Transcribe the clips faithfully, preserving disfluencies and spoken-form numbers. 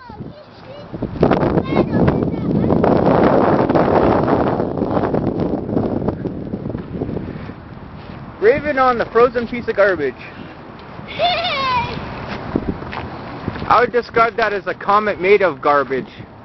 Raven on the frozen piece of garbage. I would describe that as a comet made of garbage.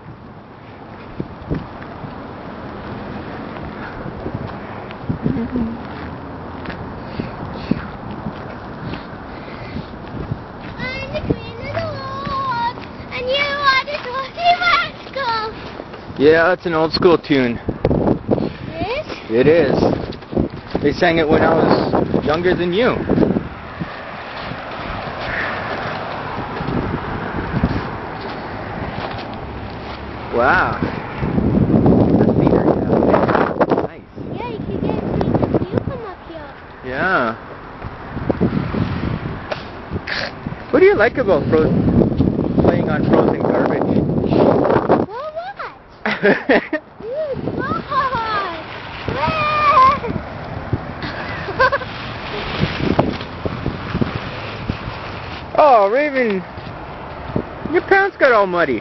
I'm the queen of the world, and you are the saucy rascal. Yeah, that's an old school tune. Yes? It is. They sang it when I was younger than you. Wow. That's Learie down there. Nice. Yeah, you can get to see the view from up here. Yeah. What do you like about fro playing on frozen garbage? Well, what? Oh, Raven, your pants got all muddy.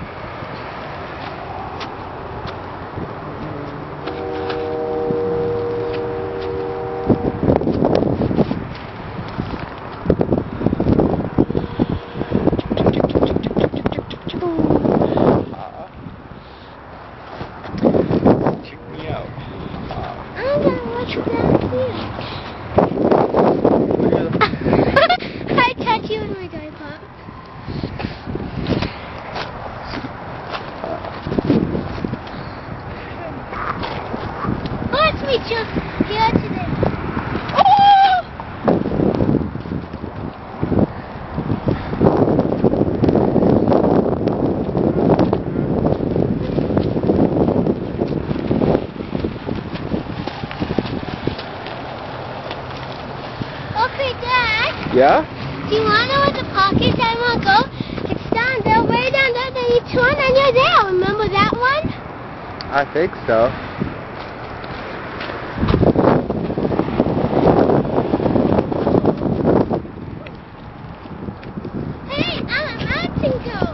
Check me out. I'm gonna watch down here. I touch you in my diaper. Watch me just here today. Oh! Okay, Dad. Yeah? Do you want to know what the park is I want to go? It's down there, way down there, then you turn and you're there. Remember that one? I think so. Hey, I'm a mountain goat.